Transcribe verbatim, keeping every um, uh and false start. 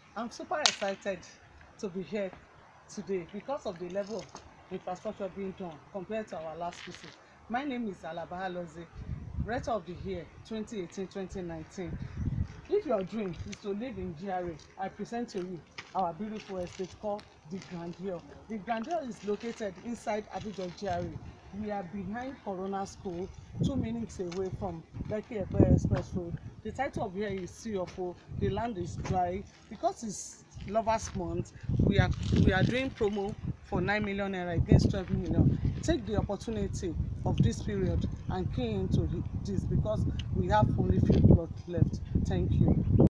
I'm super excited to be here today because of the level of infrastructure being done compared to our last visit. My name is Alaba Alozie, Rector of the Year twenty eighteen twenty nineteen. If your dream is to live in G R A, I present to you our beautiful estate called The Grandeur. The Grandeur is located inside Abidjan G R A. We are behind Corona School, two minutes away from Lekki Epe Express Road. The title of here is Sea of O. The land is dry. Because it's Lovers Month, we are we are doing promo for nine million naira against twelve million. Take the opportunity of this period and key into this because we have only few plots left. Thank you.